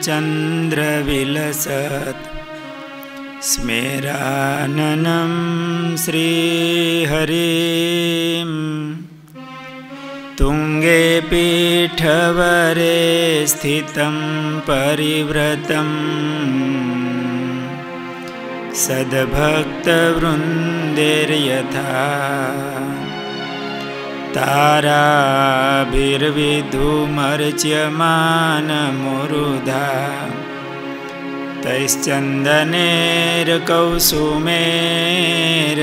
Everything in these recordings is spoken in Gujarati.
चन्द्रविलसत् स्मेराननं श्रीहरिं तुङ्गे पीठवरे स्थितं परिव्रतम् सद्भक्तवृन्दैर्यथा ताराभिर्विधुमर्च्यमानमुरुधा तैश्चन्दनैर्कौसुमैर्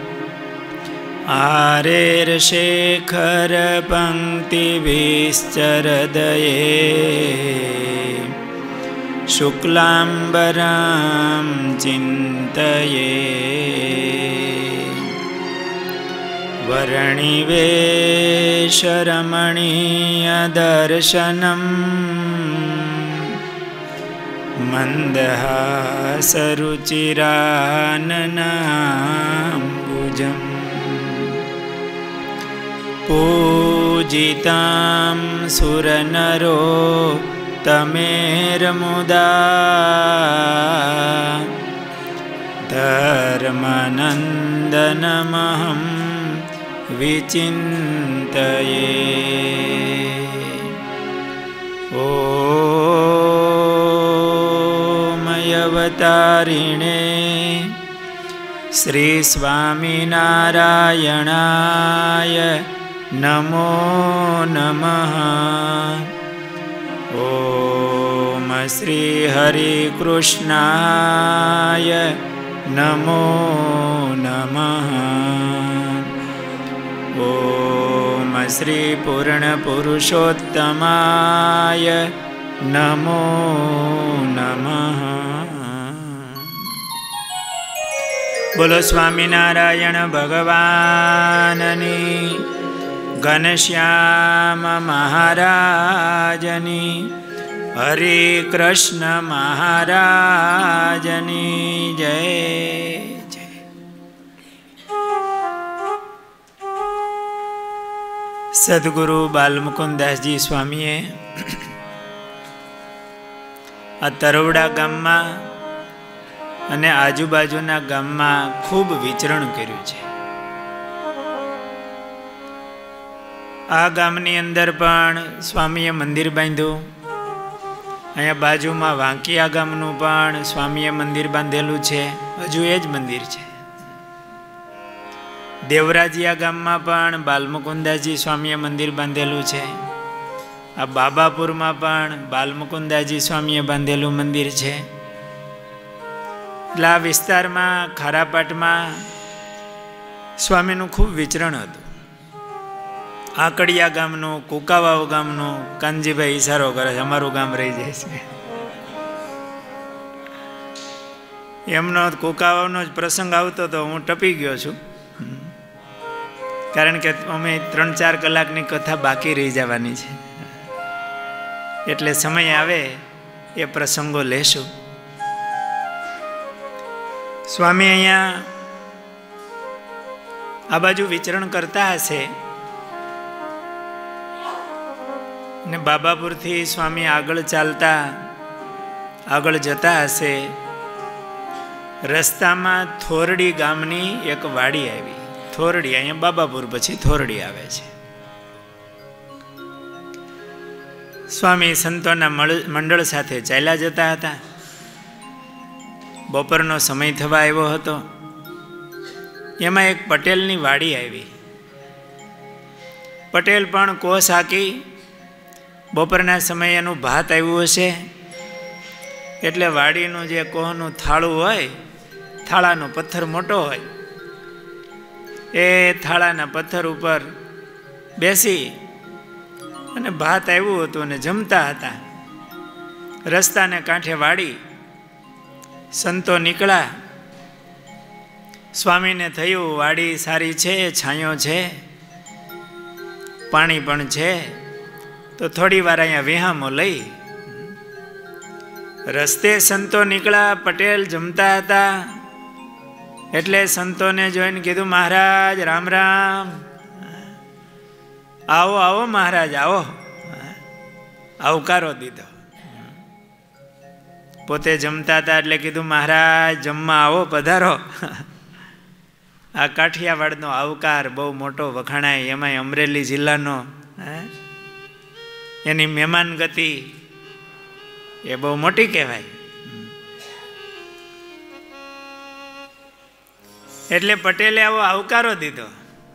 आरेर्शेखरपङ्क्तिभिश्चरदये शुक्लाम्बरं चिन्तये वर्णिवेशरमणीयदर्शनम् मन्दहासरुचिराननाम्बुजम् पूजितां सुरनरोत्तमेर्मुदा धर्मनन्दनमहं विचिन्तये। अवतारिणे श्री स्वामिनारायणाय नमो नमः। ओम श्री हरिकृष्णाय नमो नमः। ओम श्री पूर्णपुरुषोत्तमाय नमो नमः। बोलो स्वामिनारायण भगवाननी, घनश्याम महाराजनी, हरे कृष्ण महाराजनी जय जय। सद्गुरु बालमुकुंदासजी स्वामीए आ तरोवड़ा गाममां અને આજુબાજુના ગામમાં ખૂબ વિચરણ કર્યું છે। આ ગામની અંદર પણ સ્વામીએ મંદિર બાંધ્યું। અહીંયા બાજુમાં વાંકિયા ગામનું પણ સ્વામીએ મંદિર બાંધેલું છે, હજુ એ જ મંદિર છે। દેવરાજીયા ગામમાં પણ બાલમુકુંદાસજી સ્વામીએ મંદિર બાંધેલું છે। આ બાબાપુરમાં પણ બાલમુકુંદાસજી સ્વામીએ બાંધેલું મંદિર છે। એટલે આ વિસ્તારમાં ખારાપાટમાં સ્વામીનું ખૂબ વિચરણ હતું। આકડિયા ગામનું, કુકાવાવ ગામનું, કાનજીભાઈ ઈશારો કરે છે, અમારું ગામ રહી જાય છે। એમનો કુકાવાવનો જ પ્રસંગ આવતો તો હું ટપી ગયો છું, કારણ કે અમે 3-4 કલાકની કથા બાકી રહી જવાની છે, એટલે સમય આવે એ પ્રસંગો લેશું। સ્વામી અહીંયા આ બાજુ વિચરણ કરતા હશે ને બાબાપુરથી સ્વામી આગળ ચાલતા આગળ જતા હશે। રસ્તામાં થોરડી ગામની એક વાડી આવી। થોરડી, અહીંયા બાબાપુર પછી થોરડી આવે છે। સ્વામી સંતોના મંડળ સાથે ચાલ્યા જતા હતા। બપોરનો સમય થવા આવ્યો હતો। એમાં એક પટેલની વાડી આવી। પટેલ પણ કોસ હાકી, બપોરના સમયે એનું ભાત આવ્યું હશે એટલે વાડીનું જે કોહનું થાળું હોય, થાળાનો પથ્થર મોટો હોય, એ થાળાના પથ્થર ઉપર બેસી અને ભાત આવ્યું હતું અને જમતા હતા। રસ્તાને કાંઠે વાડી, સંતો નીકળ્યા। સ્વામીને થયું વાડી સારી છે, છાંયો છે, પાણી પણ છે, તો થોડી વાર અહીંયા વિહામો લઈ। રસ્તે સંતો નીકળ્યા, પટેલ જમતા હતા એટલે સંતોને જોઈને કીધું, મહારાજ રામ રામ, આવો આવો મહારાજ આવો, આવકારો દીધો। પોતે જમતા હતા એટલે કીધું મહારાજ જમવા આવો, પધારો. આ કાઠિયાવાડનો આવકાર બહુ મોટો વખાણાય, એમાંય અમરેલી જિલ્લાનો. એની મહેમાન ગતિ એ બહુ મોટી કહેવાય. એટલે પટેલે આવો આવકારો દીધો.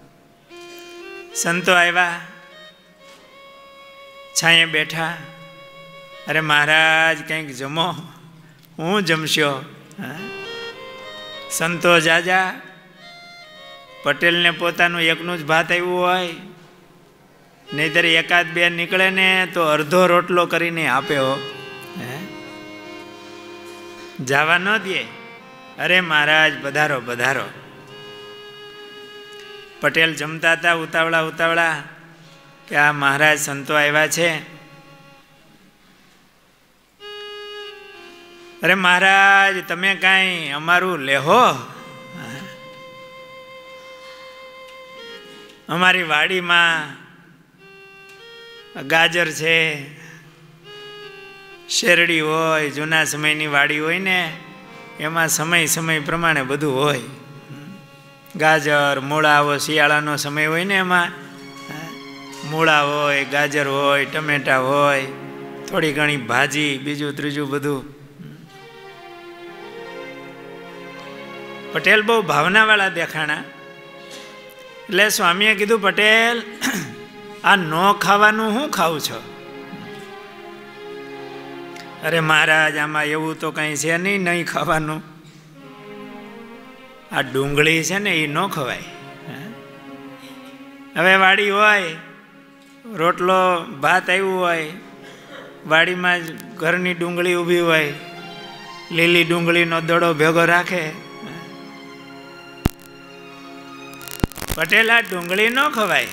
સંતો આવ્યા, છાંયે બેઠા. અરે મહારાજ કંઈક જમો. હું જમશો? સંતો જાજા, પટેલને પોતાનું એકનું જ ભાત આવ્યું હોય, નહીતર એકાદ બે નીકળે ને તો અડધો રોટલો કરીને આપ્યો. જવા ન દે. અરે મહારાજ પધારો પધારો. પટેલ જમતા હતા ઉતાવળા ઉતાવળા કે આ મહારાજ સંતો આવ્યા છે. અરે મહારાજ તમે કાંઈ અમારું લેહો. અમારી વાડીમાં ગાજર છે, શેરડી હોય, જૂના સમયની વાડી હોય ને એમાં સમય પ્રમાણે બધું હોય. ગાજર, મૂળા, શિયાળાનો સમય હોય ને એમાં મૂળા હોય, ગાજર હોય, ટમેટા હોય, થોડી ઘણી ભાજી, બીજું ત્રીજું બધું. પટેલ બહુ ભાવનાવાળા દેખાણા. એટલે સ્વામીએ કીધું પટેલ આ ન ખાવાનું હું ખાવું છો? અરે મહારાજ આમાં એવું તો કંઈ છે નહીં ખાવાનું. આ ડુંગળી છે ને એ ન ખવાય. હવે વાડી હોય, રોટલો ભાત આવ્યું હોય, વાડીમાં જ ઘરની ડુંગળી ઊભી હોય, લીલી ડુંગળીનો દડો ભેગો રાખે. પટેલ આ ડુંગળી ન ખવાય.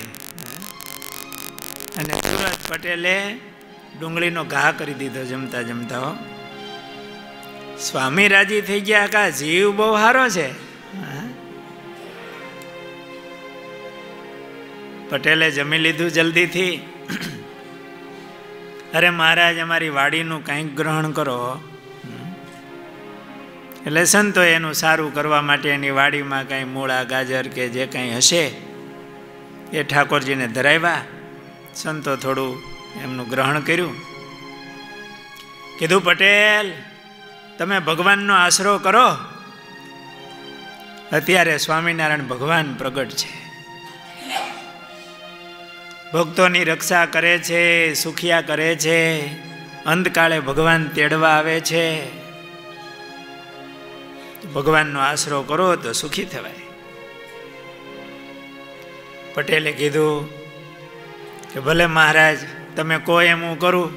અને સુરત પટેલે ડુંગળીનો ઘા કરી દીધો જમતા જમતા. સ્વામી રાજી થઈ ગયા કે જીવ બહુ સારો છે. પટેલે જમી લીધું જલ્દીથી. અરે મહારાજ અમારી વાડીનું કંઈક ગ્રહણ કરો. એટલે સંતો એનું સારું કરવા માટે એની વાડીમાં કાંઈ મૂળા, ગાજર કે જે કાંઈ હશે એ ઠાકોરજીને ધરાવ્યા. સંતો થોડું એમનું ગ્રહણ કર્યું. કીધું પટેલ તમે ભગવાનનો આશરો કરો. અત્યારે સ્વામિનારાયણ ભગવાન પ્રગટ છે, ભક્તોની રક્ષા કરે છે, સુખિયા કરે છે. અંતકાળે ભગવાન તેડવા આવે છે. ભગવાનનો આશરો કરો તો સુખી થવાય. પટેલે કીધું કે ભલે મહારાજ તમે કહો એમ હું કરું.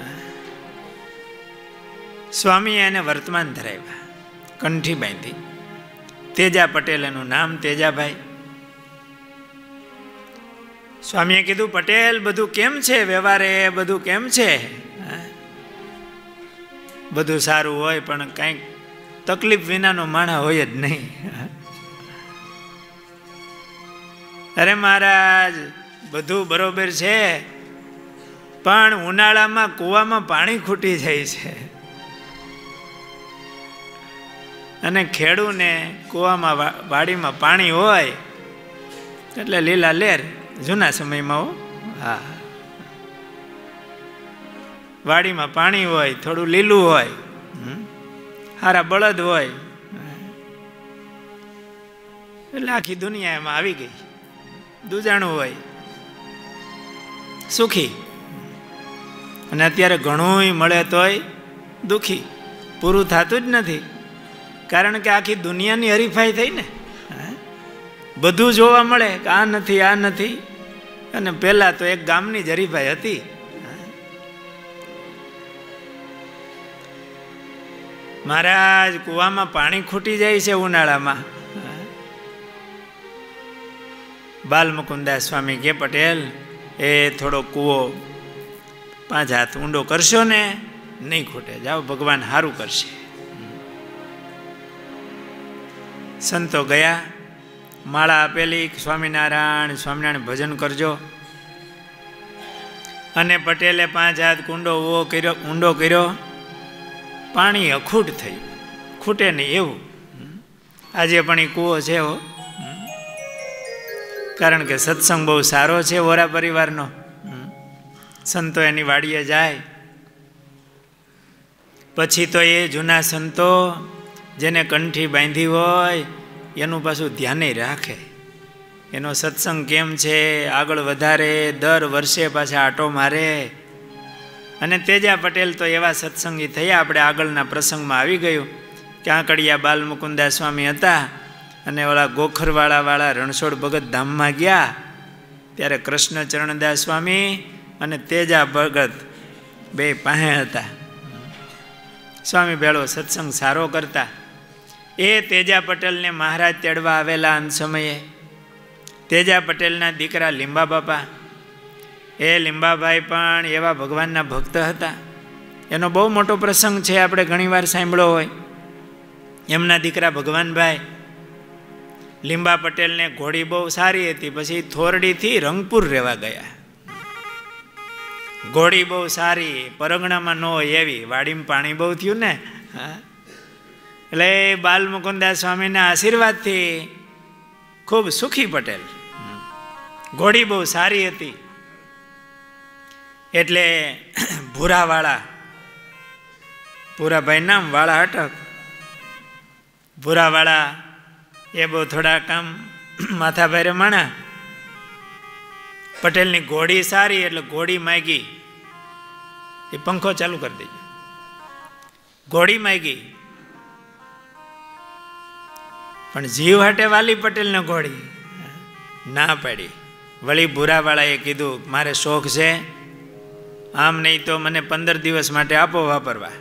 સ્વામીએ એને વર્તમાન ધરાવ્યા, કંઠી બાંધી. તેજા પટેલ એનું નામ, તેજાભાઈ. સ્વામીએ કીધું પટેલ બધું કેમ છે વ્યવહારે, બધું કેમ છે? બધું સારું હોય પણ કંઈક તકલીફ વિનાનો માણસ હોય જ નહીં. અરે મહારાજ બધું બરોબર છે પણ ઉનાળામાં કૂવામાં પાણી ખૂટી જાય છે. અને ખેડૂને કૂવામાં વાડીમાં પાણી હોય એટલે લીલા લેર જૂના સમયમાં હા વાડીમાં પાણી હોય, થોડું લીલું હોય, હારા બળદ હોય એટલે આખી દુનિયા એમાં આવી ગઈ. દૂજાણું હોય, સુખી. અને અત્યારે ઘણું મળે તોય દુખી, પૂરું થતું જ નથી. કારણ કે આખી દુનિયાની હરીફાઈ થઈ ને, બધું જોવા મળે કે આ નથી આ નથી. અને પહેલા તો એક ગામની જ હરીફાઈ હતી. મહારાજ કૂવામાં પાણી ખૂટી જાય છે ઉનાળામાં. બાલમુકુદાસ સ્વામી કે પટેલ એ થોડો કૂવો 5 હાથ ઊંડો કરશો ને નહીં ખૂટે, જાઓ ભગવાન સારું કરશે. સંતો ગયા, માળા આપેલી, સ્વામિનારાયણ સ્વામિનારાયણ ભજન કરજો. અને પટેલે 5 હાથ ઊંડો કર્યો. પાણી અખૂટ થયું, ખૂટે નહીં એવું. આજે પણ એ કૂવો છે હો, કારણ કે સત્સંગ બહુ સારો છે વોરા પરિવારનો. સંતો એની વાડીએ જાય પછી તો એ જૂના સંતો જેને કંઠી બાંધી હોય એનું પાછું ધ્યાને રાખે, એનો સત્સંગ કેમ છે, આગળ વધારે, દર વર્ષે પાછા આટો મારે. અને તેજા પટેલ તો એવા સત્સંગી થયા. આપણે આગળના પ્રસંગમાં આવી ગયું કે આંકડિયા બાલમુકુદાસ સ્વામી હતા અને ઓલા ગોખરવાળાવાળા રણછોડ ભગત ધામમાં ગયા ત્યારે કૃષ્ણચરણદાસ સ્વામી અને તેજા ભગત બે પાસે હતા. સ્વામી ભેળો સત્સંગ સારો કરતા. એ તેજા પટેલને મહારાજ તેડવા આવેલા અંત સમયે. તેજા પટેલના દીકરા લીંબા બાપા, એ લીંબાભાઈ પણ એવા ભગવાનના ભક્ત હતા. એનો બહુ મોટો પ્રસંગ છે, આપણે ઘણીવાર સાંભળ્યો હોય. એમના દીકરા ભગવાનભાઈ, લીંબા પટેલને ઘોડી બહુ સારી હતી, પછી થોરડીથી રંગપુર રહેવા ગયા. ઘોડી બહુ સારી, પરગણામાં ન હોય એવી, વાડીમાં પાણી બહુ થયું ને. એટલે બાલમુકુદાસ સ્વામીના આશીર્વાદથી ખૂબ સુખી પટેલ. ઘોડી બહુ સારી હતી એટલે ભૂરાવાળા, ભૂરાભાઈ નામ, વાળા અટક, ભૂરાવાળા એ બહુ થોડા કામ માથા ભારે માણા. પટેલની ઘોડી સારી એટલે ઘોડી માગી, એ પંખો ચાલુ કરી દેજો. ઘોડી માગી પણ જીવ હાટે વાલી પટેલને ઘોડી ના પાડી. વળી ભૂરાવાળાએ કીધું મારે શોખ છે, આમ નહીં તો મને 15 દિવસ માટે આપો વાપરવા.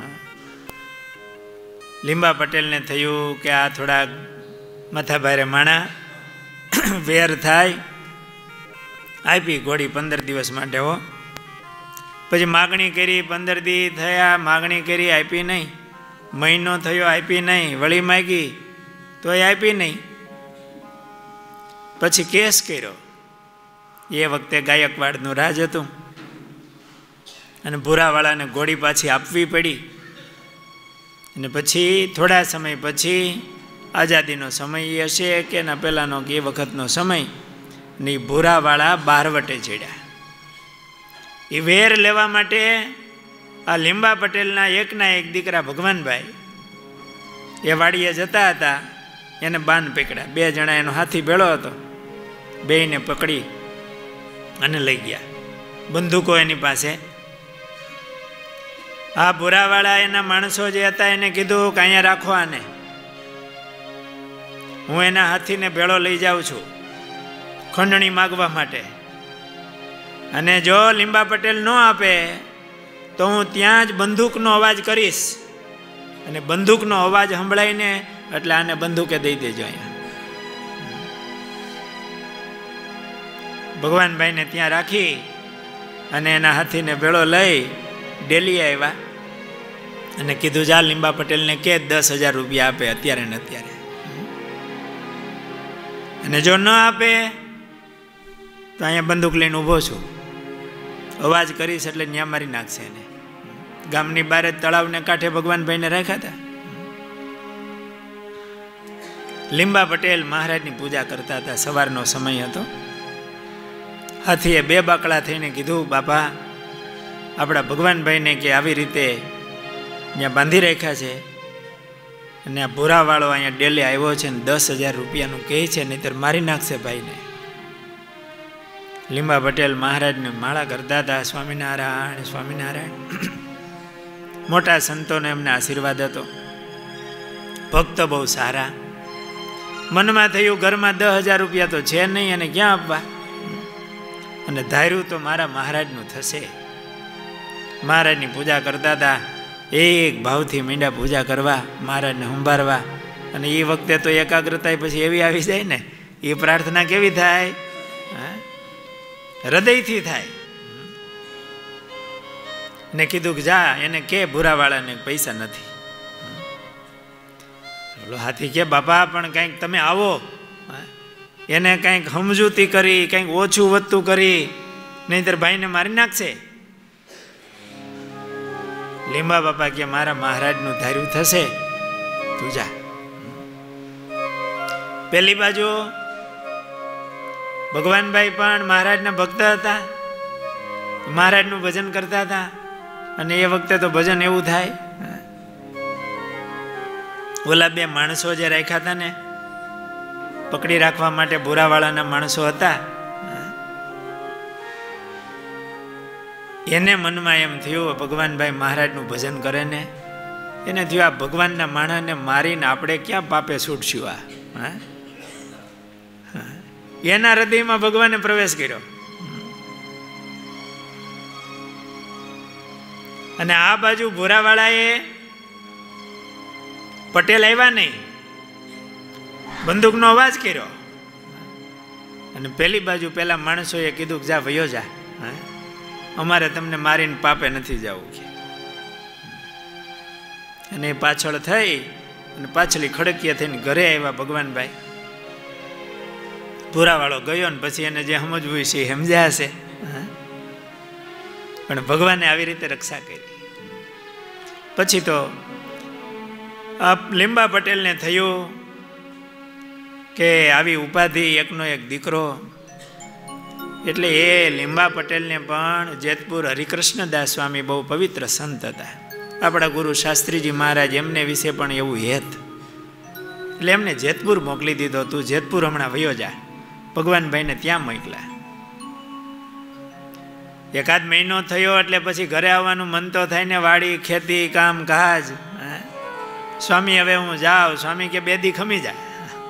લીંબા પટેલને થયું કે આ થોડા માથા ભારે માણા, વેર થાય. આપી ઘોડી 15 દિવસ માટે હો. પછી માગણી કરી, 15 દી થયા, માગણી કરી, આપી નહીં. મહિનો થયો, આપી નહીં. વળી માગી તોય આપી નહીં. પછી કેસ કર્યો. એ વખતે ગાયકવાડનું રાજ હતું અને ભૂરાવાળાને ઘોડી પાછી આપવી પડી. અને પછી થોડા સમય પછી આઝાદીનો સમય હશે કે ના પહેલાંનો કે એ વખતનો સમય, ને ભૂરાવાળા બારવટે ચડ્યા. એ વેર લેવા માટે આ લીંબા પટેલના એકના એક દીકરા ભગવાનભાઈ એ વાડીએ જતા હતા. એને બાન પકડ્યા. 2 જણા એનો હાથી ભેળો હતો, બેયને પકડી અને લઈ ગયા. બંદૂકો એની પાસે. આ ભૂરાવાળા એના માણસો જે હતા એને કીધું કે અહીંયા રાખો આને, હું એના હાથીને ભેળો લઈ જાઉં છું ખંડણી માગવા માટે. અને જો લીંબા પટેલ ન આપે તો હું ત્યાં જ બંદૂકનો અવાજ કરીશ, અને બંદૂકનો અવાજ સંભળાઈને એટલે આને બંદૂકે દઈ દેજો અહીંયા. ભગવાનભાઈને ત્યાં રાખી અને એના હાથીને ભેળો લઈ ડેલી આવ્યા અને કીધું જા લીંબા પટેલને કે 10,000 રૂપિયા આપે અત્યારે ને અત્યારે. અને જો ન આપે તો અહીંયા બંદૂક લઈને ઊભો છું, અવાજ કરીશ એટલે ન્યા મારી નાખશે એને. ગામની બહાર તળાવને કાંઠે ભગવાનભાઈને રાખ્યા હતા. લીંબા પટેલ મહારાજની પૂજા કરતા હતા. સવારનો સમય હતો. હાથીએ 2 બાકડા થઈને કીધું બાપા આપણા ભગવાનભાઈને કે આવી રીતે ત્યાં બાંધી રાખ્યા છે અને આ ભૂરાવાળો અહીંયા ડેલે આવ્યો છે ને 10,000 રૂપિયાનું કહે છે, નહીંતર મારી નાખશે ભાઈને. લીંબા પટેલ મહારાજને માળા કરતા હતા. સ્વામિનારાયણ સ્વામિનારાયણ. મોટા સંતોને એમને આશીર્વાદ હતો. ભક્ત બહુ સારા. મનમાં થયું ઘરમાં 10,000 રૂપિયા તો છે નહીં અને ક્યાં આપવા, અને ધાર્યું તો મારા મહારાજનું થશે. મહારાજની પૂજા કરતા હતા. એક ભાવથી મીંડા પૂજા કરવા, મહારાજને સંભાળવા. અને એ વખતે તો એકાગ્રતા પછી એવી આવી જાય ને, એ પ્રાર્થના કેવી થાય? હૃદયથી થાય. ને કીધું કે જા એને કે ભૂરાવાળાને પૈસા નથી. હાથી કે બાપા પણ કંઈક તમે આવો, એને કંઈક સમજૂતી કરી, કંઈક ઓછું વધતું કરી, નહીંતર ભાઈને મારી નાખશે. લીંબા બાપા કે મારા મહારાજનું ધાર્યું થશે, તું જા. પેલી બાજુ ભગવાનભાઈ પણ મહારાજના ભક્ત હતા, મહારાજનું ભજન કરતા હતા. અને એ વખતે તો ભજન એવું થાય, ઓલા બે માણસો જે રાખ્યા હતા ને પકડી રાખવા માટે, ભૂરાવાળાના માણસો હતા, એને મનમાં એમ થયું ભગવાનભાઈ મહારાજનું ભજન કરે ને, એને થયું આ ભગવાનના માણસને મારીને આપણે ક્યાં પાપે છૂટશું. આ એના હૃદયમાં ભગવાને પ્રવેશ કર્યો. અને આ બાજુ ભૂરાવાળાએ પટેલ આવ્યા નહીં, બંદૂકનો અવાજ કર્યો. અને પેલી બાજુ પેલા માણસોએ કીધું જા વયો જા, અમારે તમને મારીને પાપે નથી જવું. અને પાછળ થઈ અને પાછલી ખડકીયા થઈને ઘરે આવ્યા ભગવાનભાઈ. ભૂરાવાળો ગયો ને પછી એને જે સમજવું છે એ સમજ્યા હશે, પણ ભગવાને આવી રીતે રક્ષા કરી. પછી તો લીંબા પટેલને થયું કે આવી ઉપાધિ, એકનો એક દીકરો. એટલે એ લીંબા પટેલને પણ જેતપુર હરિકૃષ્ણદાસ સ્વામી બહુ પવિત્ર સંત હતા, આપણા ગુરુ શાસ્ત્રીજી મહારાજ, એમને વિશે પણ એવું હેત. એટલે એમને જેતપુર મોકલી દીધો, તું જેતપુર હમણાં વયો જા. ભગવાનભાઈને ત્યાં મોકલા. એકાદ મહિનો થયો એટલે પછી ઘરે આવવાનું મન તો થાય ને, વાડી ખેતી કામ કાજ. સ્વામી હવે હું જાઉં. સ્વામી કે 2 દી ખમી જા.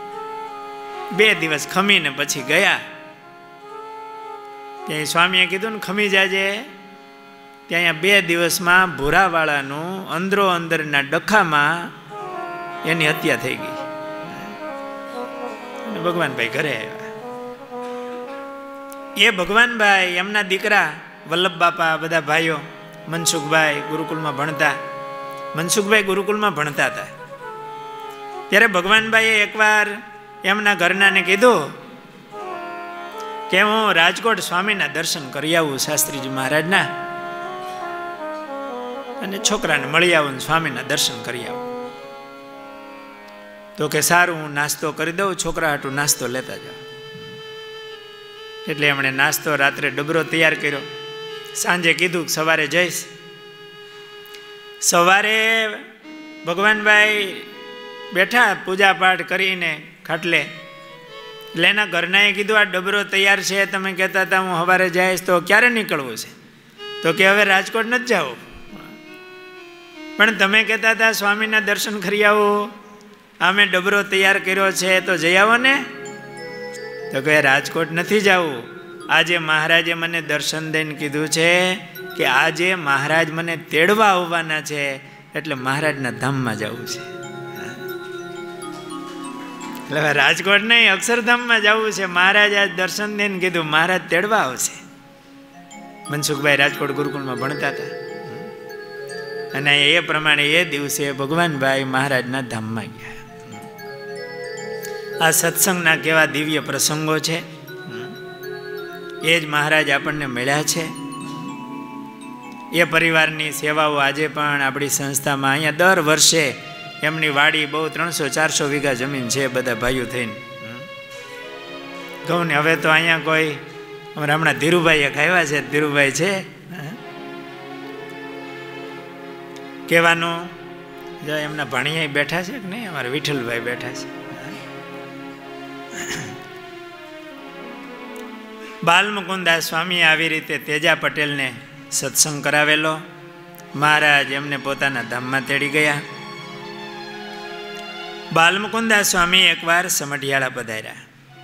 2 દિવસ ખમીને પછી ગયા. ત્યાં સ્વામીએ કીધું ને ખમી જાજે. ત્યાં 2 દિવસમાં ભૂરાવાળાનું અંદરો અંદરના ડખામાં એની હત્યા થઈ ગઈ. ભગવાનભાઈ ઘરે આવ્યા. એ ભગવાનભાઈ એમના દીકરા વલ્લભ બાપા, બધા ભાઈઓ, મનસુખભાઈ ગુરુકુળમાં ભણતા. મનસુખભાઈ ગુરુકુળમાં ભણતા હતા ત્યારે ભગવાનભાઈએ એકવાર એમના ઘરનાને કીધું કે હું રાજકોટ સ્વામીના દર્શન કરી આવું, શાસ્ત્રીજી મહારાજના, અને છોકરાને મળી આવું, સ્વામીના દર્શન કરી આવું. તો કે સારું, હું નાસ્તો કરી દઉં, છોકરા હાટું નાસ્તો લેતા જાઓ. એટલે એમણે નાસ્તો રાત્રે ડબરો તૈયાર કર્યો. સાંજે કીધું સવારે જઈશ. સવારે ભગવાનભાઈ બેઠા પૂજા પાઠ કરીને ખાટલે. એટલે એના ઘરનાએ કીધું આ ડબરો તૈયાર છે, તમે કહેતા હતા હું સવારે જઈશ, તો ક્યારે નીકળવું છે? તો કે હવે રાજકોટ નથી જાઓ, પણ તમે કહેતા હતા સ્વામીના દર્શન કરી આવો, અમે ડબરો તૈયાર કર્યો છે તો જઈ આવો ને. તો કે રાજકોટ નથી જવું, આજે મહારાજે મને દર્શન દઈને કીધું છે કે આજે મહારાજ મને તેડવા આવવાના છે, એટલે મહારાજના ધામમાં જવું છે. એટલે રાજકોટ નહીં, અક્ષરધામમાં જવું છે. મહારાજ આજ દર્શન દઈને કીધું મહારાજ તેડવા આવશે. મનસુખભાઈ રાજકોટ ગુરુકુળમાં ભણતા હતા અને એ પ્રમાણે એ દિવસે ભગવાનભાઈ મહારાજના ધામમાં ગયા. આ સત્સંગના કેવા દિવ્ય પ્રસંગો છે, એ જ મહારાજ આપણને મળ્યા છે. એ પરિવારની સેવાઓ આજે પણ આપણી સંસ્થામાં, અહીંયા દર વર્ષે એમની વાડી બહુ 300-400 વીઘા જમીન છે, બધા ભાઈઓ થઈને કહું ને. હવે તો અહીંયા કોઈ અમારા હમણાં ધીરુભાઈ એક આવ્યા છે, ધીરુભાઈ છે કહેવાનું, જો એમના ભાણિયા બેઠા છે કે નહીં, અમારા વિઠ્ઠલભાઈ બેઠા છે. બાલમુકુદાસ સ્વામીએ આવી રીતે તેજા પટેલને સત્સંગ કરાવેલો. મહારાજ એમને પોતાના ધામમાં તેડી ગયા. બાલમુકુદાસ સ્વામી એકવાર સમઢિયાળા પધાર્યા.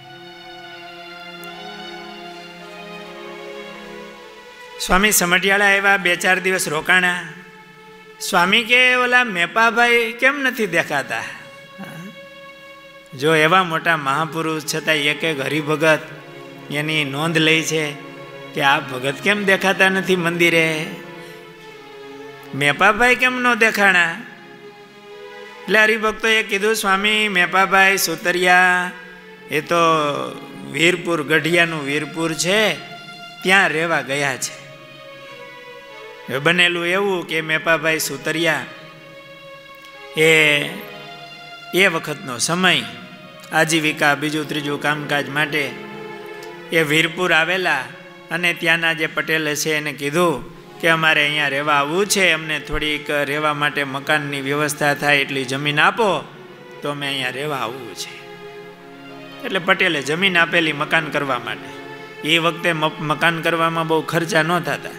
સ્વામી સમઢિયાળા આવ્યા, 2-4 દિવસ રોકાણા. સ્વામી કે ઓલા મેપાભાઈ કેમ નથી દેખાતા? જો એવા મોટા મહાપુરુષ છતાં એક એક હરિભગત એની નોંધ લઈ છે કે આ ભગત કેમ દેખાતા નથી મંદિરે? મેપાભાઈ કેમ ન દેખાણા? એટલે હરિભક્તોએ કીધું સ્વામી મેપાભાઈ સુતરિયા એ તો વીરપુર, ગઢિયાનું વીરપુર છે, ત્યાં રહેવા ગયા છે. બનેલું એવું કે મેપાભાઈ સુતરિયા એ વખતનો સમય આજીવિકા બીજું ત્રીજું કામકાજ માટે એ વીરપુર આવેલા અને ત્યાંના જે પટેલ છે એને કીધું કે અમારે અહીંયા રહેવા આવવું છે, અમને થોડીક રહેવા માટે મકાનની વ્યવસ્થા થાય એટલી જમીન આપો તો અમે અહીંયા રહેવા આવવું છે. એટલે પટેલે જમીન આપેલી મકાન કરવા માટે. એ વખતે મકાન કરવામાં બહુ ખર્ચા ન થતા.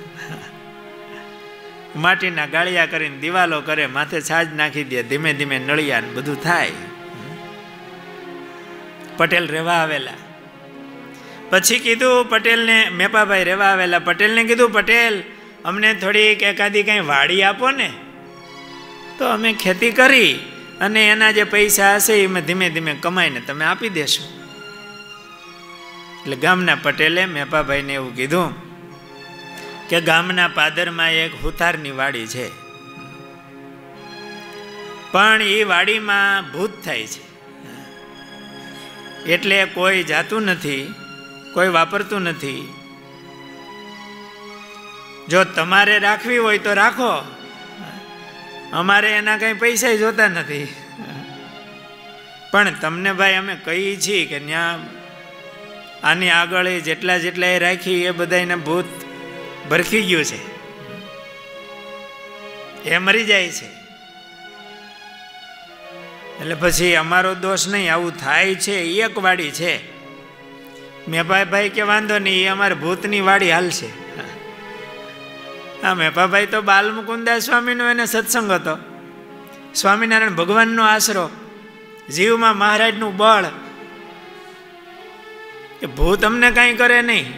માટીના ગાળિયા કરીને દિવાલો કરે, માથે છાજ નાખી દે, ધીમે ધીમે નળિયા ને બધું થાય. પટેલ રહેવા આવેલા. પછી કીધું પટેલને, મેપાભાઈ રહેવા આવેલા, પટેલને કીધું પટેલ અમને થોડીક એકાદી કંઈ વાડી આપો ને તો અમે ખેતી કરી અને એના જે પૈસા હશે એમાં ધીમે ધીમે કમાઈને તમે આપી દેશો. એટલે ગામના પટેલે મેપાભાઈને એવું કીધું કે ગામના પાદરમાં એક હુથારની વાડી છે, પણ એ વાડીમાં ભૂત થાય છે, એટલે કોઈ જાતું નથી, કોઈ વાપરતું નથી. જો તમારે રાખવી હોય તો રાખો, અમારે એના કંઈ પૈસા જોતા નથી. પણ તમને ભાઈ અમે કહીએ છીએ કે ત્યાં આની આગળ જેટલા એ રાખી એ બધાને ભૂત ભરખી ગયું છે, એ મરી જાય છે. એટલે પછી અમારો દોષ નહીં, આવું થાય છે. એક વાડી છે. મેપાભાઈ કે વાંધો નહીં, એ અમારે ભૂતની વાડી હાલશે. હા, મેપાભાઈ તો બાલમુકુદાસ સ્વામીનો એને સત્સંગ હતો, સ્વામિનારાયણ ભગવાનનો આશરો, જીવમાં મહારાજનું બળ, એ ભૂત અમને કાંઈ કરે નહીં.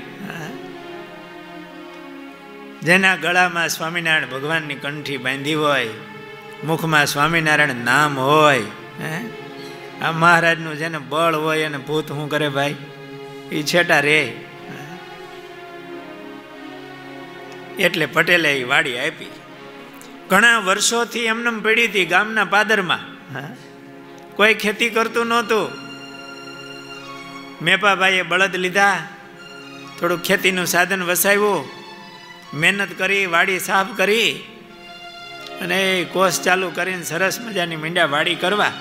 જેના ગળામાં સ્વામિનારાયણ ભગવાનની કંઠી બાંધી હોય, મુખમાં સ્વામિનારાયણ નામ હોય, આ મહારાજનું જેને બળ હોય એને ભૂત શું કરે ભાઈ? એ છેટા રે. એટલે પટેલે એ વાડી આપી. ઘણા વર્ષોથી એમને પડી હતી ગામના પાદરમાં, કોઈ ખેતી કરતું નહોતું. મેપાભાઈએ બળદ લીધા, થોડું ખેતીનું સાધન વસાવ્યું, મહેનત કરી, વાડી સાફ કરી અને કોષ ચાલુ કરીને સરસ મજાની મીંડા વાડી કરવા.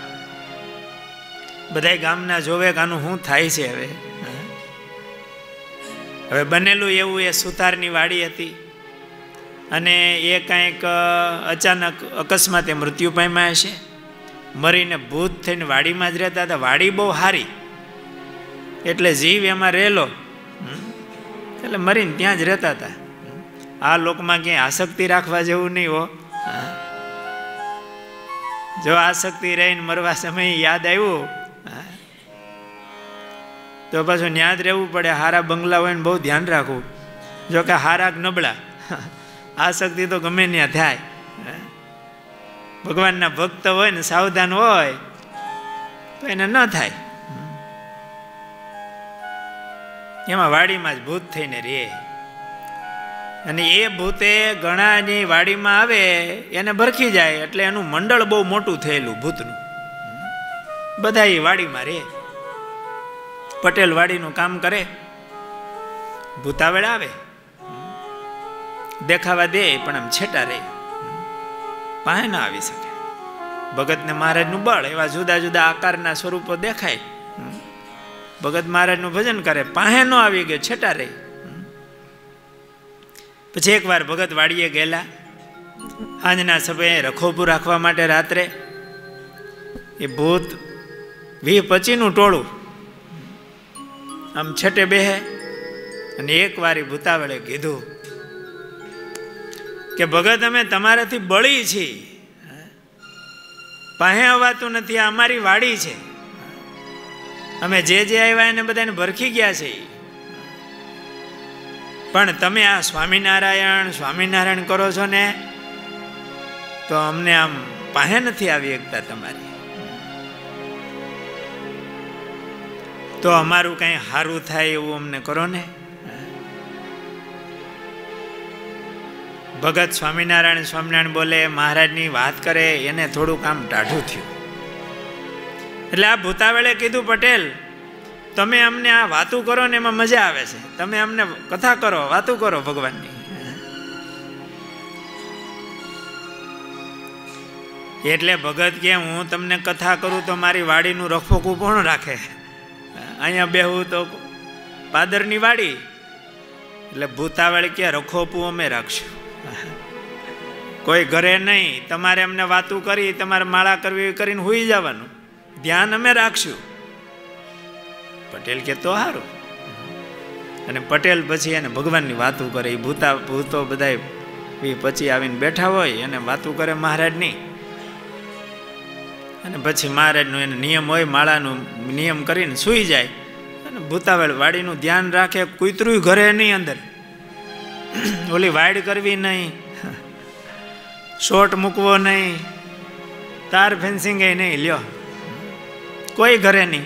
બધાય ગામના જોવે કે આનું શું થાય છે. હવે બનેલું એવું એ સુતારની વાડી હતી અને એ કાંઈક અચાનક અકસ્માતે મૃત્યુ પામ્યા હશે, મરીને ભૂત થઈને વાડીમાં જ રહેતા હતા. વાડી બહુ સારી એટલે જીવ એમાં રહેલો, એટલે મરીને ત્યાં જ રહેતા હતા. આ લોકમાં ક્યાંય આસક્તિ રાખવા જેવું નહીં હો. જો આસક્તિ રહીને મરવા સમયે યાદ આવ્યું તો પાછું ન્યા જ રહેવું પડે. હારા બંગલા હોય ને બહુ ધ્યાન રાખવું. જો કે હારા નબળા, આસક્તિ તો ગમે ત્યાં થાય. ભગવાનના ભક્ત હોય ને સાવધાન હોય તો એને ન થાય. એમાં વાડીમાં જ ભૂત થઈને રહે અને એ ભૂતે ઘણાની વાડીમાં આવે એને ભરખી જાય, એટલે એનું મંડળ બહુ મોટું થયેલું ભૂતનું. બધા એ વાડીમાં રહે. પટેલ વાડીનું કામ કરે, ભૂતાવેળ આવે, દેખાવા દે પણ આમ છેટા રહે, પાસે ના આવી શકે. ભગતને મહારાજનું બળ, એવા જુદા જુદા આકારના સ્વરૂપો દેખાય. ભગત મહારાજનું ભજન કરે, પાસે ન આવી ગયો, છેટા રહે. પછી એકવાર ભગત વાડીએ ગયેલા, સાંજના સમયે રખોપું રાખવા માટે રાત્રે એ ભૂત 20-25નું ટોળું આમ છટે બેહે અને એકવાર એ ભૂતાવળે કીધું કે ભગત અમે તમારાથી બળી છીએ, પાસે અવાતું નથી, આ અમારી વાડી છે, અમે જે આવ્યા એને બધાને ભરખી ગયા છે, પણ તમે આ સ્વામિનારાયણ સ્વામિનારાયણ કરો છો ને તો અમને આમ પાસે નથી આવી એકતા તમારી, તો અમારું કંઈ સારું થાય એવું અમને કરો ને. ભગત સ્વામિનારાયણ બોલે, મહારાજની વાત કરે, એને થોડુંક આમ ટાઢું થયું. એટલે આ ભૂતાવેળે કીધું, પટેલ તમે અમને આ વાતું કરો ને એમાં મજા આવે છે, તમે અમને કથા કરો, વાતું કરો ભગવાનની. એટલે ભગત કે હું તમને કથા કરું તો મારી વાડીનું રખોકું કોણ રાખે? અહીંયા બેહું તો પાદરની વાડી. એટલે ભૂતાવળ કે રખોપું અમે રાખશું, કોઈ ઘરે નહીં. તમારે અમને વાતું કરી, તમારે માળા કરવી કરીને હુઈ જવાનું, ધ્યાન અમે રાખશું. પટેલ કે તો સારું. અને પટેલ પછી એને ભગવાનની વાતું કરે. એ ભૂતો બધા પછી આવીને બેઠા હોય અને વાતું કરે મહારાજની. અને પછી મહારાજનું એને નિયમ હોય, માળાનું નિયમ કરીને સૂઈ જાય. અને ભૂતાવેળ વાડીનું ધ્યાન રાખે, કૂતરું ઘરે નહીં અંદર, ઓલી વાડ કરવી નહીં, શોટ મૂકવો નહીં, તાર ફેન્સિંગ એ નહીં, લ્યો કોઈ ઘરે નહીં.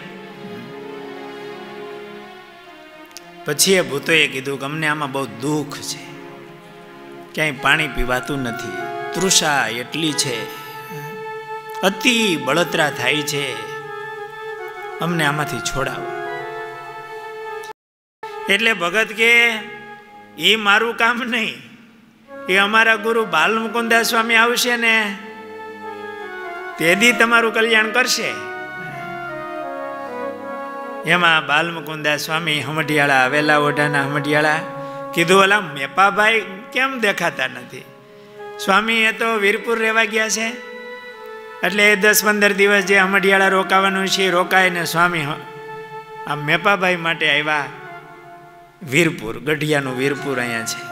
પછી એ ભૂતોએ કીધું કે અમને આમાં બહુ દુઃખ છે, ક્યાંય પાણી પીવાતું નથી, તૃષા એટલી છે, અતિ બળતરા થાય છે, અમને આમાંથી છોડાવો. એટલે ભગત કે એ મારું કામ નહીં, એ અમારા ગુરુ બાલમુકુદાસ સ્વામી આવશે ને તેથી તમારું કલ્યાણ કરશે. એમાં બાલમુકુદાસ સ્વામી હમઢિયાળા આવેલા, ઓઢાના હમઢિયાળા. કીધું ઓલા મેપાભાઈ કેમ દેખાતા નથી? સ્વામી એ તો વીરપુર રહેવા ગયા છે. એટલે 10-15 દિવસ જે હમઢિયાળા રોકાવાનું છે રોકાય ને સ્વામી આ મેપાભાઈ માટે આવ્યા વીરપુર, ગઢિયાનું વીરપુર અહીંયા છે.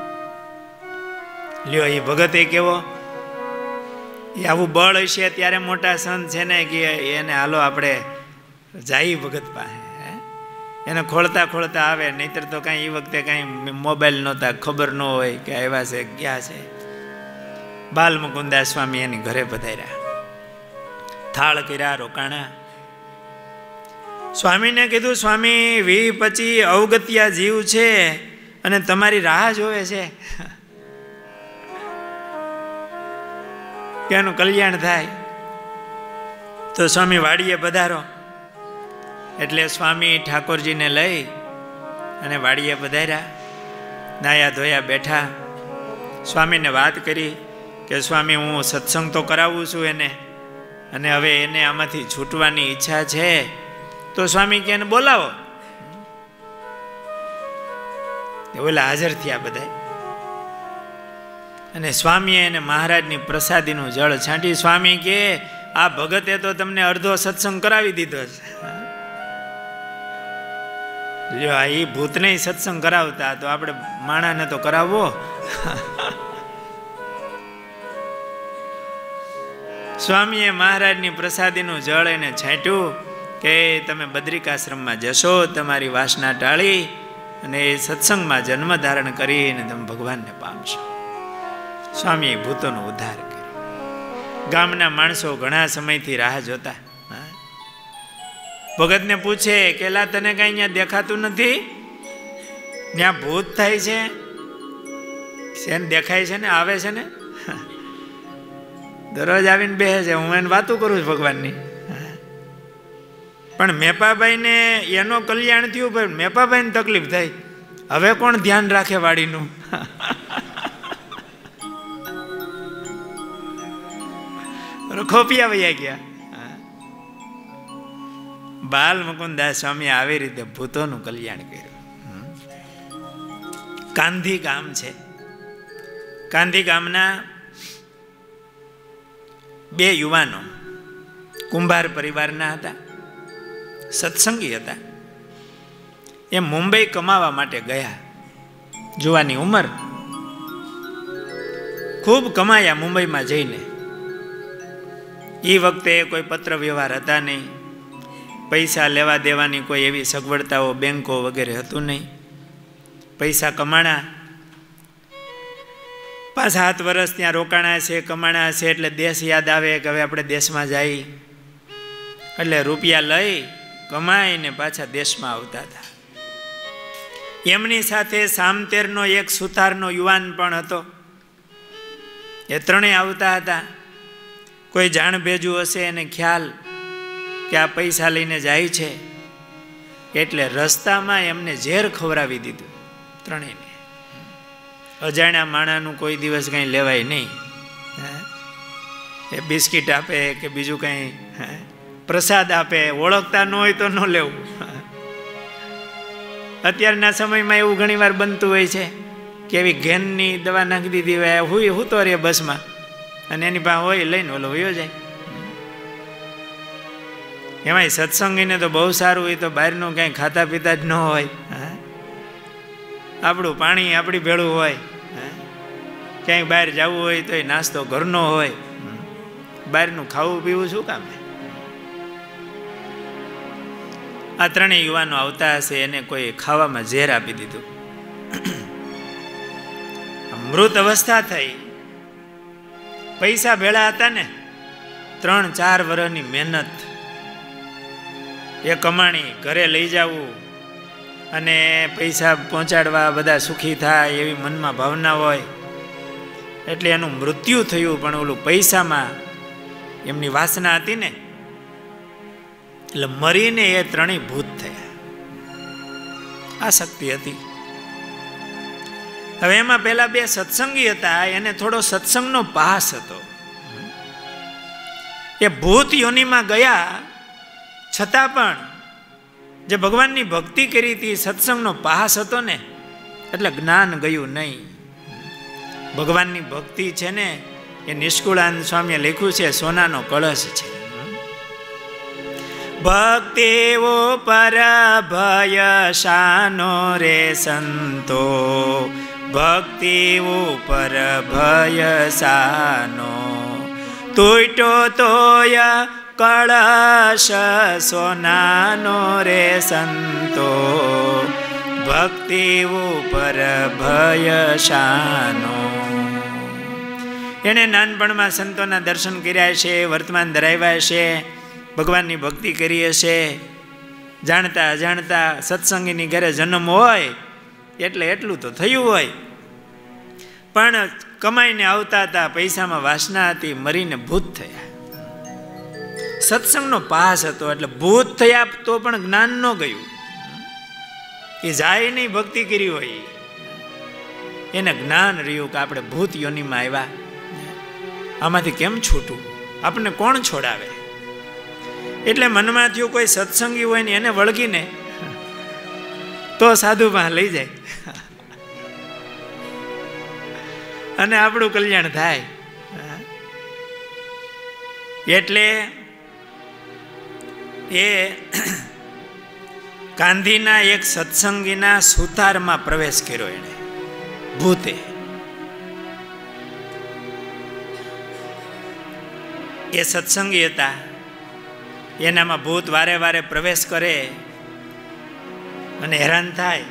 લ્યો એ ભગતે કેવો, એ આવું બળ હશે ત્યારે મોટા સંત છે ને કે એને હાલો આપણે જાય ભગત પાસે. એને ખોળતા ખોળતા આવે, નહીતર તો કાંઈ એ વખતે કાંઈ મોબાઈલ નહોતા, ખબર ન હોય કે આવ્યા છે ક્યાં છે. બાલમુકુદાસ સ્વામી એની ઘરે પધાર્યા, થાળ કર્યા, રોકાણા. સ્વામીને કીધું સ્વામી 20-25 અવગત્યા જીવ છે અને તમારી રાહ જોવે છે કે એનું કલ્યાણ થાય. તો સ્વામી વાડીએ પધારો. એટલે સ્વામી ઠાકોરજીને લઈ અને વાડીએ પધાર્યા, નાયા ધોયા બેઠા. સ્વામીને વાત કરી કે સ્વામી હું સત્સંગ તો કરાવું છું એને, અને હવે એને આમાંથી છૂટવાની ઈચ્છા છે. તો સ્વામી કે એને બોલાવો. ઓલા હાજર થયા બધા. અને સ્વામીએ એને મહારાજની પ્રસાદીનું જળ છાંટી. સ્વામી કે આ ભગતે તો તમને અડધો સત્સંગ કરાવી દીધો છે. લ્યો આ એ ભૂતને સત્સંગ કરાવતા તો આપણે માણાને તો કરાવવો. સ્વામીએ મહારાજની પ્રસાદીનું જળ એને છાંટ્યું કે તમે બદ્રિકાશ્રમમાં જશો, તમારી વાસના ટાળી અને એ સત્સંગમાં જન્મ ધારણ કરીને તમે ભગવાનને પામશો. સ્વામીએ ભૂતોનો ઉદ્ધાર કર્યો. ગામના માણસો ઘણા સમયથી રાહ જોતા. ભગતને પૂછે કે લા તને કઈ અહીંયા દેખાતું નથી? ત્યાં ભૂત થાય છે, શેન દેખાય છે ને, આવે છે ને, દરરોજ આવીને બેસે છે, હું એને વાતું કરું છું ભગવાનની. પણ મેપાભાઈને એનો કલ્યાણ થયું, પણ મેપાભાઈને તકલીફ થઈ. હવે કોણ ધ્યાન રાખે વાડીનું? ખોપિયા વૈયા ગયા. બાલમુકુદાસ સ્વામી આવી રીતે ભૂતોનું કલ્યાણ કર્યું. કાંધી ગામ છે. કાંધી ગામના 2 યુવાનો કુંભાર પરિવારના હતા, સત્સંગી હતા. એ મુંબઈ કમાવા માટે ગયા. જુવાની ઉંમર, ખૂબ કમાયા મુંબઈમાં જઈને. એ વખતે કોઈ પત્ર વ્યવહાર હતા નહીં, પૈસા લેવા દેવાની કોઈ એવી સગવડતાઓ બેંકો વગેરે હતું નહીં. પૈસા કમાણા, 5-7 વર્ષ ત્યાં રોકાણા છે, કમાણા છે. એટલે દેશ યાદ આવે કે હવે આપણે દેશમાં જઈએ. એટલે રૂપિયા લઈ કમાઈને પાછા દેશમાં આવતા હતા. એમની સાથે સામતેરનો એક સુતારનો યુવાન પણ હતો. એ ત્રણેય આવતા હતા. કોઈ જાણ ભેજું હશે એને ખ્યાલ કે આ પૈસા લઈને જાય છે, એટલે રસ્તામાં એમને ઝેર ખવડાવી દીધું ત્રણેયને. અજાણ્યા માણાનું કોઈ દિવસ કંઈ લેવાય નહીં. એ બિસ્કિટ આપે કે બીજું કંઈ પ્રસાદ આપે, ઓળખતા ન હોય તો ન લેવું. અત્યારના સમયમાં એવું ઘણી વાર બનતું હોય છે કે એવી ઘેનની દવા નાખી દીધી હોય, હું તો રે બસમાં, અને એની પાસે હોય લઈને ઓલો વયો જાય. એમાંય સત્સંગીને તો બહુ સારું હોય, તો બહારનું ક્યાંય ખાતા પીતા જ ન હોય, આપણું પાણી આપણી ભેળું હોય, ક્યાંય બહાર જવું હોય તો એ નાસ્તો ઘરનો હોય, બહારનું ખાવું પીવું શું કામ? આ ત્રણેય યુવાનો આવતા હશે, એને કોઈ ખાવામાં ઝેર આપી દીધું. મૃત અવસ્થા થઈ. પૈસા ભેળા હતા ને, 3-4 વર્ષની મહેનત, એ કમાણી ઘરે લઈ જવું અને પૈસા પહોંચાડવા, બધા સુખી થાય એવી મનમાં ભાવના હોય, એટલે એનું મૃત્યુ થયું. પણ ઓલું પૈસામાં એમની વાસના હતી ને, એટલે મરીને એ ત્રણેય ભૂત થયા. આ શક્તિ હતી. હવે એમાં પેલા 2 સત્સંગી હતા, એને થોડો સત્સંગનો પાસ હતો. એ ભૂત યોનિમાં ગયા છતાં પણ જે ભગવાનની ભક્તિ કરી હતી, સત્સંગનો પાસ હતો ને, એટલે જ્ઞાન ગયું નહીં. ભગવાનની ભક્તિ છે ને, એ નિષ્કુળાનંદ સ્વામીએ લખ્યું છે, સોનાનો કળશ છે. ભક્તિવો પર ભય શાનો રે સંતો, ભક્તિવો પર ભય શાનો, તૂટો તોય કળશ સોનાનો રે સંતો, ભક્તિ ઉપર ભય શાનો. એને નાનપણમાં સંતોના દર્શન કર્યા છે, વર્તમાન ધરાવ્યા છે, ભગવાનની ભક્તિ કરી હશે, જાણતા અજાણતા સત્સંગીની ઘરે જન્મ હોય એટલે એટલું તો થયું હોય. પણ કમાઈને આવતા હતા, પૈસામાં વાસના હતી, મરીને ભૂત થયા. સત્સંગનો પાસ હતો એટલે ભૂત થયા તો પણ જ્ઞાન ન ગયું. એ જાય નહીં, ભક્તિ કરી હોય, એને જ્ઞાન રહ્યું કે આપણે ભૂત યોનિમાં આવ્યા, આમાંથી કેમ છૂટવું, આપણને કોણ છોડાવે? એટલે મનમાં થયું કોઈ સત્સંગી હોય ને એને વળગીને તો સાધુ પાસે લઈ જાય અને આપણું કલ્યાણ થાય. એટલે એ ગાંધીના એક સત્સંગીના સુતારમાં પ્રવેશ કર્યો એને ભૂતે. એ સત્સંગી હતા, એનામાં ભૂત વારે વારે પ્રવેશ કરે અને હેરાન થાય.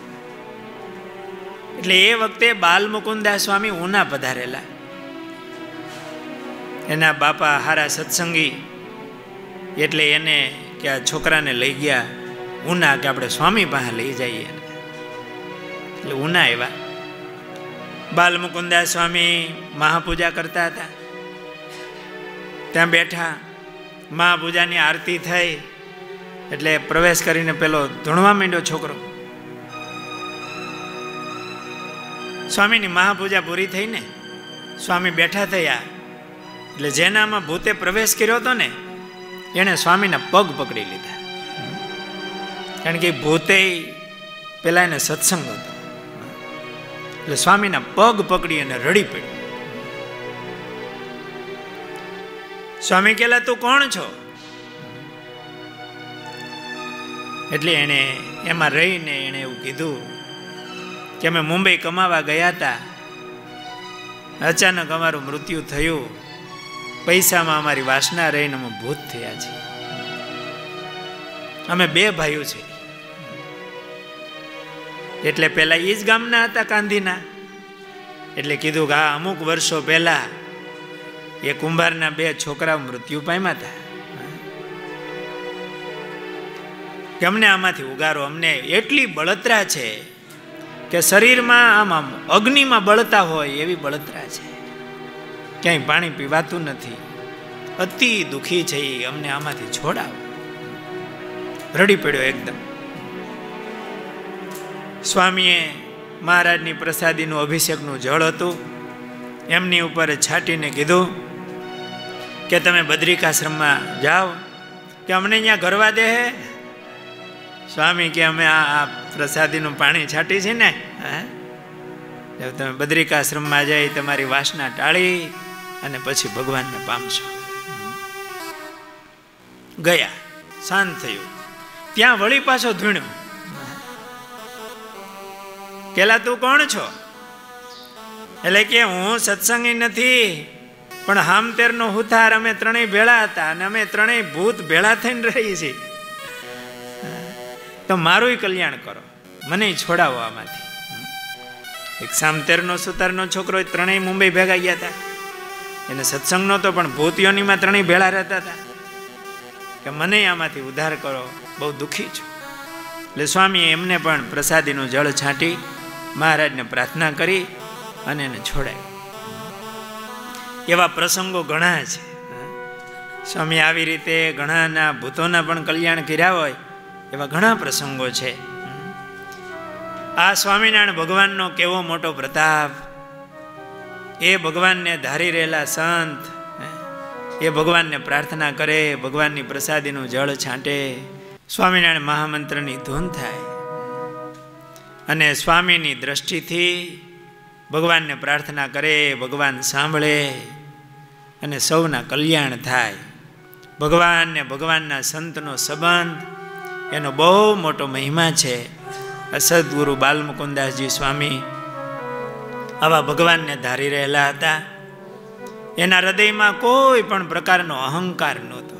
એટલે એ વખતે બાલમુકુદાસ સ્વામી ઉના પધારેલા. એના બાપા હારા સત્સંગી, એટલે એને કે આ છોકરાને લઈ ગયા ઉના, કે આપણે સ્વામી પાસે લઈ જઈએ. એટલે ઉના આવ્યા. બાલમુકુદાસ સ્વામી મહાપૂજા કરતા હતા, ત્યાં બેઠા. મહાપૂજાની આરતી થઈ એટલે પ્રવેશ કરીને પેલો ધૂણવા માંડ્યો છોકરો. સ્વામીની મહાપૂજા પૂરી થઈ ને, સ્વામી બેઠા થયા એટલે જેનામાં ભૂતે પ્રવેશ કર્યો હતો ને, એને સ્વામીના પગ પકડી લીધા. કારણ કે ભૂતે પેલા એને સત્સંગ હતો, એટલે સ્વામીના પગ પકડી અને રડી પડ્યો. સ્વામી કહેલા તું કોણ છો? એટલે એને એમાં રહીને એને એવું કીધું કે અમે મુંબઈ કમાવા ગયા હતા, અચાનક અમારું મૃત્યુ થયું, પૈસામાં અમારી વાસના રહીને અમે ભૂત થયા છીએ. અમે 2 ભાઈઓ છીએ. એટલે પેલા એ જ ગામના હતા, કાંધીના. એટલે કીધું કે આ અમુક વર્ષો પહેલા એ કુંભારના 2 છોકરા મૃત્યુ પામ્યા હતા, કે અમને આમાંથી ઉગારો. અમને એટલી બળતરા છે કે શરીરમાં આમ અગ્નિમાં બળતા હોય એવી બળતરા છે, ક્યાંય પાણી પીવાતું નથી, અતિ દુઃખી છે, અમને આમાંથી છોડાવો. રડી પડ્યો એકદમ. સ્વામીએ મહારાજની પ્રસાદીનું અભિષેકનું જળ હતું, એમની ઉપર છાંટીને કીધું કે તમે બદ્રિકાશ્રમમાં જાઓ, કે અમને અહીંયા ગરવા દે હે? સ્વામી કે અમે આ પ્રસાદીનું પાણી છાંટી છે ને, તમે બદ્રિકાશ્રમમાં જઈ તમારી વાસના ટાળી અને પછી ભગવાનને પામશો. ગયા, શાંત થયું. ત્યાં વળી પાછો ધૂણ્યો, કેલા તું કોણ છો? એટલે કે હું સત્સંગી નથી, પણ હામતેરનો હુથાર અમે ત્રણેય ભેળા હતા અને અમે ત્રણેય ભૂત ભેળા થઈને રહી છીએ. તો મારું કલ્યાણ કરો, મને છોડાવો આમાંથી. એક સામતેરનો સુતારનો છોકરો ત્રણેય મુંબઈ ભેગા ગયા હતા. એને સત્સંગ નહોતો, પણ ભૂતિયોનીમાં ત્રણેય ભેળા રહેતા હતા. કે મને આમાંથી ઉદ્ધાર કરો, બહુ દુઃખી છું. એટલે સ્વામીએ એમને પણ પ્રસાદીનું જળ છાંટી મહારાજને પ્રાર્થના કરી અને એને છોડાય. એવા પ્રસંગો ઘણા છે. સ્વામી આવી રીતે ઘણાના ભૂતોના પણ કલ્યાણ કર્યા હોય એવા ઘણા પ્રસંગો છે. આ સ્વામિનારાયણ ભગવાનનો કેવો મોટો પ્રતાપ! એ ભગવાનને ધારી રહેલા સંત એ ભગવાનને પ્રાર્થના કરે, ભગવાનની પ્રસાદીનું જળ છાંટે, સ્વામિનારાયણ મહામંત્રની ધૂન થાય અને સ્વામીની દ્રષ્ટિથી ભગવાનને પ્રાર્થના કરે, ભગવાન સાંભળે અને સૌના કલ્યાણ થાય. ભગવાન ને ભગવાનના સંતનો સંબંધ એનો બહુ મોટો મહિમા છે. સદગુરુ બાલમુકુદાસજી સ્વામી આવા ભગવાનને ધારી રહેલા હતા. એના હૃદયમાં કોઈ પણ પ્રકારનો અહંકાર નહોતો.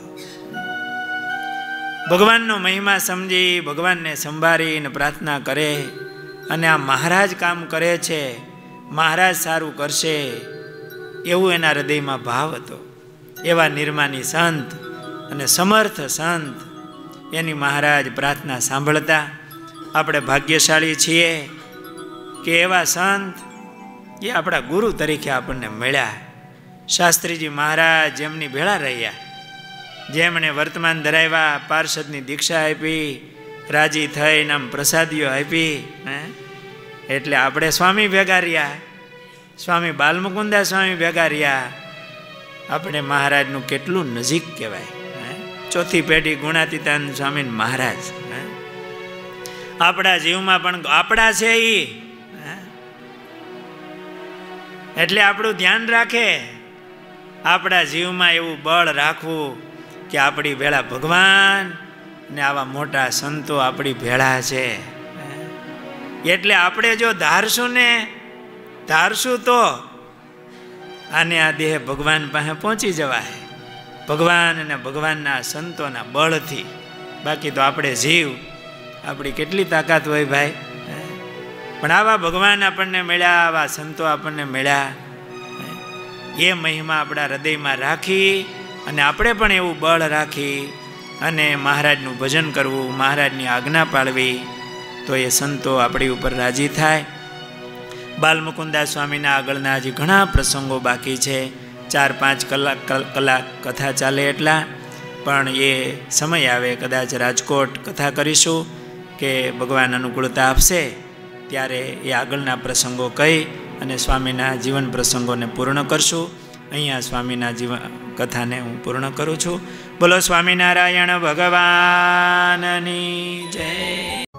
ભગવાનનો મહિમા સમજી ભગવાનને સંભાળીને પ્રાર્થના કરે અને આ મહારાજ કામ કરે છે, મહારાજ સારું કરશે એવું એના હૃદયમાં ભાવ હતો. એવા નિર્માની સંત અને સમર્થ સંત એની મહારાજ પ્રાર્થના સાંભળતા. આપણે ભાગ્યશાળી છીએ કે એવા સંત એ આપણા ગુરુ તરીકે આપણને મળ્યા. શાસ્ત્રીજી મહારાજ જેમની ભેળા રહ્યા, જેમણે વર્તમાન ધરાવ્યા, પાર્ષદની દીક્ષા આપી, રાજી થઈને આમ પ્રસાદીઓ આપી, એટલે આપણે સ્વામી ભેગા રહ્યા, સ્વામી બાલમુકુદાસ સ્વામી ભેગા રહ્યા. આપણે મહારાજનું કેટલું નજીક કહેવાય. ચોથી પેઢી ગુણાતીતાનંદ સ્વામી મહારાજ આપણા જીવમાં પણ આપણા છે એ, એટલે આપણું ધ્યાન રાખે. આપણા જીવમાં એવું બળ રાખવું કે આપણી ભેળા ભગવાન ને આવા મોટા સંતો આપણી ભેળા છે. એટલે આપણે જો ધારશું તો આને આ દેહ ભગવાન પાસે પહોંચી જવાય, ભગવાન અને ભગવાનના સંતોના બળથી. બાકી તો આપણે જીવ, આપણી કેટલી તાકાત હોય ભાઈ. પણ આવા ભગવાન આપણને મળ્યા, આવા સંતો આપણને મળ્યા, એ મહિમા આપણા હૃદયમાં રાખી અને આપણે પણ એવું બળ રાખી અને મહારાજનું ભજન કરવું, મહારાજની આજ્ઞા પાળવી, તો એ સંતો આપણી ઉપર રાજી થાય. બાલમુકુદાસ સ્વામીના આગળના હજી ઘણા પ્રસંગો બાકી છે. 4-5 કલાક કથા ચાલે એટલા, પણ એ સમય આવે કદાચ રાજકોટ કથા કરીશું કે ભગવાન અનુકૂળતા આપશે ત્યારે એ આગળના પ્રસંગો કહી અને સ્વામીના જીવન પ્રસંગોને પૂર્ણ કરશું. અહીંયા સ્વામીના જીવન કથાને હું પૂર્ણ કરું છું. બોલો સ્વામિનારાયણ ભગવાનની જય.